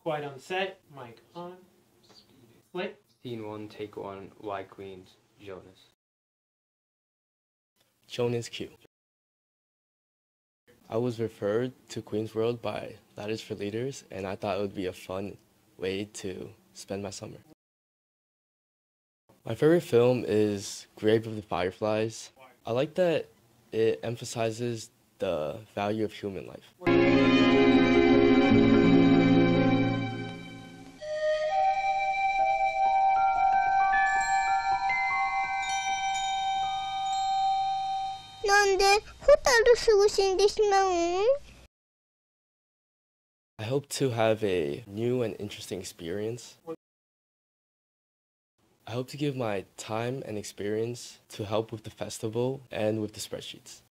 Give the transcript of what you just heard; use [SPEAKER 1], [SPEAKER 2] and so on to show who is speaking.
[SPEAKER 1] Quiet on set, mic on. Play.
[SPEAKER 2] Scene 1, take 1, Y Queens, Jonas.
[SPEAKER 3] Jonas Q. I was referred to Queens World by Ladders for Leaders, and I thought it would be a fun way to spend my summer. My favorite film is Grave of the Fireflies. I like that it emphasizes the value of human life. I hope to have a new and interesting experience. I hope to give my time and experience to help with the festival and with the spreadsheets.